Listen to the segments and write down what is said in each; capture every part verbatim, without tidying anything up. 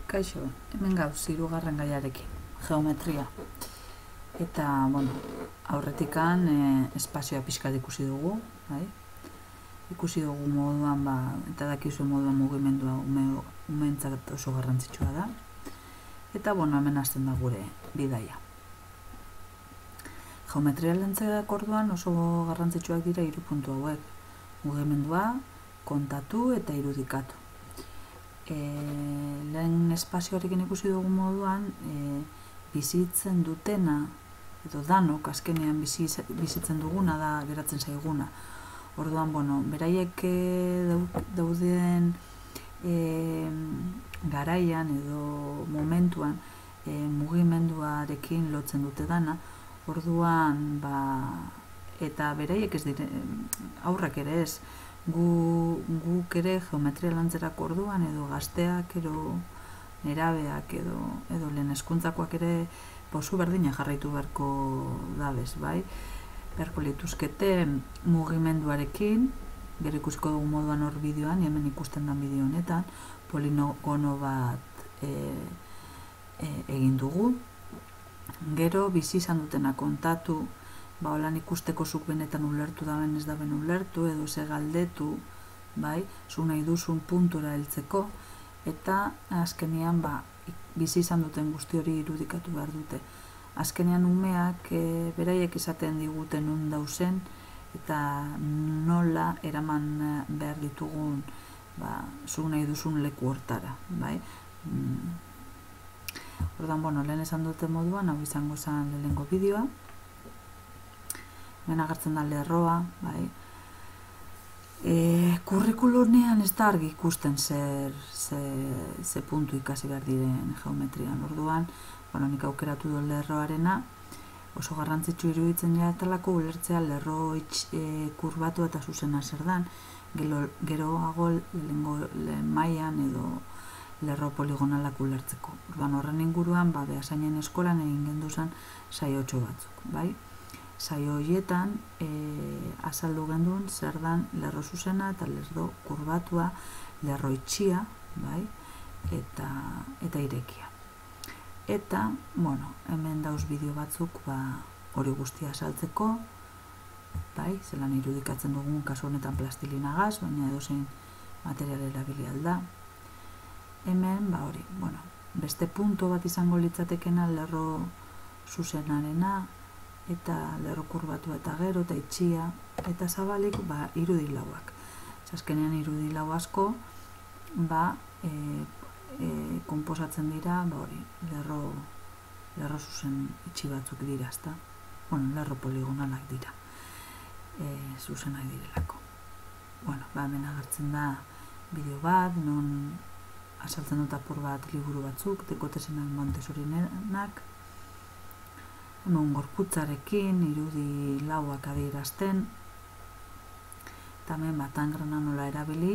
Kaixo, hemen gauz, hirugarren gaiarekin, geometria. Eta, bueno, aurretikan e, espazioa pixkat ikusi dugu, bai? Ikusi dugu moduan, ba, eta dakizu moduan mugimendua ume, umeentzat oso garrantzitsua da. Eta, bueno, hemen hasten da gure bidaia. Geometria lentzeak orduan oso garrantzitsuak dira hiru puntu hauek. Mugimendua, kontatu eta irudikatu. E, lehen espazioarekin ikusi dugu moduan, e, bizitzen dutena, edo danok azkenean bizi, bizitzen duguna da geratzen zaiguna. Orduan, bueno, beraiek dauden e, garaian edo momentuan e, mugimenduarekin lotzen dute dana, orduan, ba, eta beraiek ez dire, aurrak ere ez, gu, guk ere geometria lantzerako orduan, edo gazteak, edo nerabeak, edo, edo lehen hezkuntzakoak ere pausu berdina jarraitu beharko dabez, bai? Beharko lituzkete mugimenduarekin, gero ikusiko dugu moduan hor bideoan, hemen ikusten den bideo honetan, poligono bat e, e, egin dugu. Gero bizi izan dutena kontatu, ba, holan ikusteko zuk benetan ulertu daben ez daben ulertu, edo ze galdetu, bai, zu nahi duzun puntura heltzeko, eta azkenean, ba, bizi izan duten guzti hori irudikatu behar dute. Azkenean umeak e, beraiek izaten diguten nun dauzen, eta nola eraman behar ditugun, ba, zu nahi duzun leku hortara, bai. Mm. Ordan, bueno, lehen esan dute moduan, hau izango zen lehenengo bideoa. Hemen agertzen da lerroa, bai. E, kurrikulunean ez da argi ikusten zer, ze, ze puntu ikasi behar diren geometrian. Orduan, bueno, nik aukeratu du lerroarena, oso garrantzitsu iruditzen jatalako ulertzea lerro itx, e, kurbatu eta zuzena zer dan, gero, geroago lehengo lehen mailan edo lerro poligonalak ulertzeko. Orduan, horren inguruan, ba, Beasainen eskolan egin genduzan saiotxo batzuk, bai? Saio horietan e, azaldu gendun zer dan lerro zuzena eta lerro kurbatua, lerro itxia, bai? Eta, eta irekia. Eta, bueno, hemen dauz bideo batzuk, ba, hori guztia azaltzeko, bai? Zelan irudikatzen dugun kasu honetan plastilinagaz, baina edozein material erabili alda. Hemen, ba hori, bueno, beste punto bat izango litzatekena lerro zuzenarena, eta lerro kurbatu eta gero, eta itxia, eta zabalik, ba, irudilauak. Azkenean irudilau asko, ba, e, e, konposatzen dira, ba hori, lerro, lerro zuzen itxi batzuk dira, ezta? Bueno, lerro poligonalak dira, e, zuzenak direlako. Bueno, ba, hemen agertzen da bideo bat, non azaltzen dut apur bat liburu batzuk, Dekotesenak Montessorirenak, hemen gorputzarekin, irudi lauak adierazten, eta hemen batangrana nola erabili,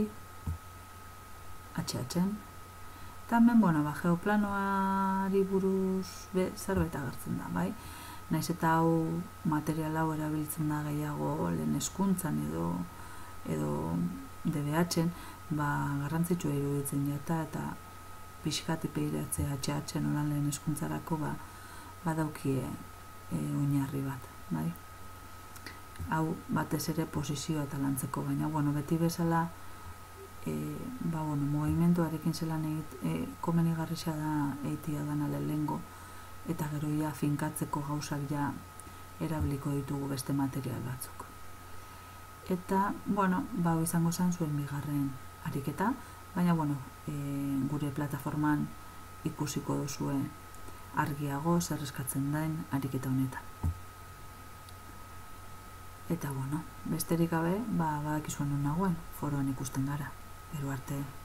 atxe-atxen, eta hemen, bueno, ba, geoplanoari buruz be, zerbait agertzen da, bai? Naiz eta hau material hau erabiltzen da gehiago lehen hezkuntzan edo, edo D B H-en, ba, garrantzitsua iruditzen jata, eta pixkat ipeiratzea atxe-atxen olan lehen hezkuntzarako, ba, badaukie e, oinarri bat, bai? Hau batez ere posizioa eta lantzeko, baina, bueno, beti bezala, e, ba, bueno, mugimenduarekin zelan egit, e, komenigarria da eitia dana lehengo, eta gero ja finkatzeko gauzak ja erabiliko ditugu beste material batzuk. Eta, bueno, ba, izango zen zuen bigarren ariketa, baina, bueno, e, gure plataforman ikusiko duzue argiago zer eskatzen den ariketa honetan. Eta, bueno, besterik gabe, ba, badakizuen non nagoen, foroan ikusten gara. Gero arte.